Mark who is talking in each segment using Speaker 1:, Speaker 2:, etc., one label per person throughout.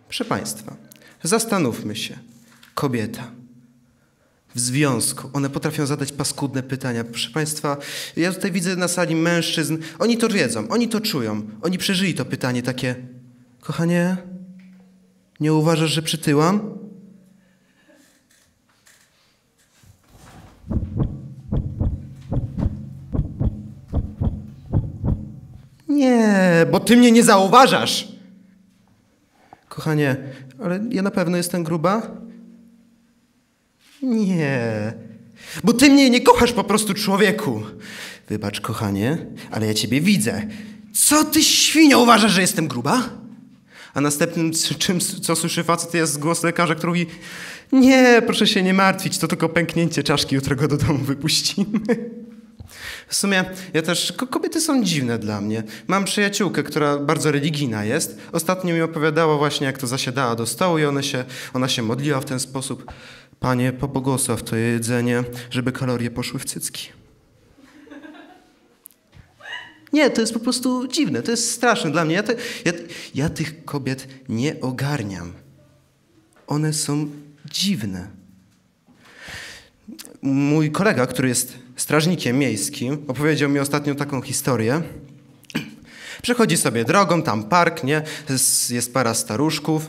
Speaker 1: Proszę państwa, zastanówmy się. Kobieta w związku. One potrafią zadać paskudne pytania. Proszę państwa, ja tutaj widzę na sali mężczyzn. Oni to wiedzą, oni to czują. Oni przeżyli to pytanie takie: kochanie, nie uważasz, że przytyłam? Nie, bo ty mnie nie zauważasz. Kochanie, ale ja na pewno jestem gruba? Nie, bo ty mnie nie kochasz po prostu, człowieku. Wybacz, kochanie, ale ja ciebie widzę. Co ty, świnio, uważasz, że jestem gruba? A następnym, co słyszy facet, to jest głos lekarza, który mówi: nie, proszę się nie martwić, to tylko pęknięcie czaszki, jutro go do domu wypuścimy. W sumie ja też, kobiety są dziwne dla mnie. Mam przyjaciółkę, która bardzo religijna jest. Ostatnio mi opowiadała właśnie, jak to zasiadała do stołu i ona się modliła w ten sposób: Panie, pobłogosław to jedzenie, żeby kalorie poszły w cycki. Nie, to jest po prostu dziwne, to jest straszne dla mnie. Ja tych kobiet nie ogarniam. One są dziwne. Mój kolega, który jest strażnikiem miejskim, opowiedział mi ostatnio taką historię. Przechodzi sobie drogą, tam park, nie? Jest para staruszków,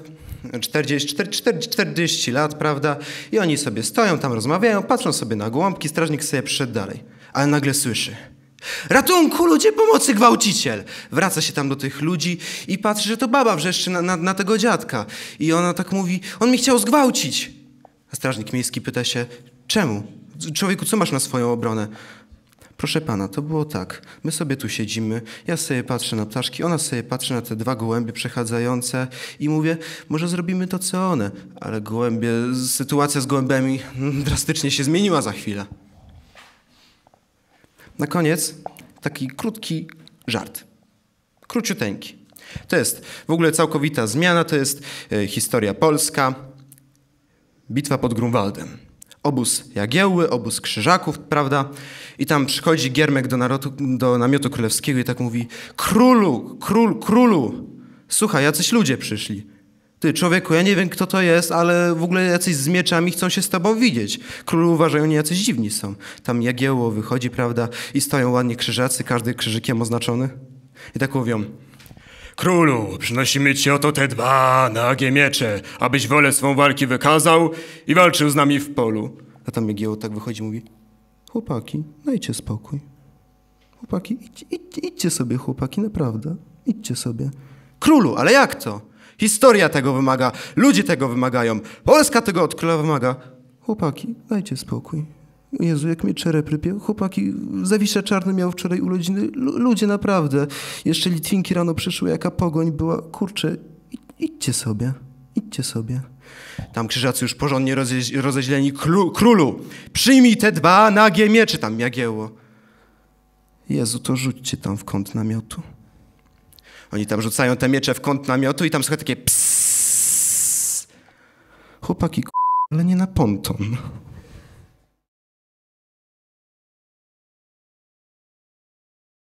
Speaker 1: 40 lat, prawda? I oni sobie stoją, tam rozmawiają, patrzą sobie na gołąbki, strażnik sobie przyszedł dalej. Ale nagle słyszy: ratunku, ludzie, pomocy, gwałciciel! Wraca się tam do tych ludzi i patrzy, że to baba wrzeszczy na tego dziadka. I ona tak mówi: on mi chciał zgwałcić. A strażnik miejski pyta się: czemu? Człowieku, co masz na swoją obronę? Proszę pana, to było tak. My sobie tu siedzimy, ja sobie patrzę na ptaszki, ona sobie patrzy na te dwa gołębie przechadzające i mówię: może zrobimy to, co one. Ale sytuacja z gołębiami drastycznie się zmieniła za chwilę. Na koniec taki krótki żart. Króciuteńki. To jest w ogóle całkowita zmiana, to jest historia polska. Bitwa pod Grunwaldem. Obóz Jagiełły, obóz Krzyżaków, prawda? I tam przychodzi Giermek do namiotu królewskiego i tak mówi: królu, słuchaj, jacyś ludzie przyszli. Ty, człowieku, ja nie wiem, kto to jest, ale w ogóle jacyś z mieczami chcą się z tobą widzieć. Królu uważają, oni jacyś dziwni są. Tam Jagiełło wychodzi, prawda? I stoją ładnie krzyżacy, każdy krzyżykiem oznaczony. I tak mówią: królu, przynosimy ci oto te dwa nagie miecze, abyś wolę swą walki wykazał i walczył z nami w polu. A tam Jagiełło tak wychodzi i mówi: chłopaki, dajcie spokój. Chłopaki, idźcie sobie, chłopaki, naprawdę. Idźcie sobie. Królu, ale jak to? Historia tego wymaga, ludzie tego wymagają, Polska tego od króla wymaga. Chłopaki, dajcie spokój. Jezu, jak mnie czerep rypie. Chłopaki, Zawisza Czarny miał wczoraj urodziny. Ludzie, naprawdę. Jeszcze Litwinki rano przyszły, jaka pogoń była. Kurczę, idźcie sobie. Idźcie sobie. Tam krzyżacy już porządnie rozeźleni. Królu, przyjmij te dwa nagie miecze. Tam Jagiełło: Jezu, to rzućcie tam w kąt namiotu. Oni tam rzucają te miecze w kąt namiotu i tam słychać takie psss. Chłopaki, ale nie na ponton.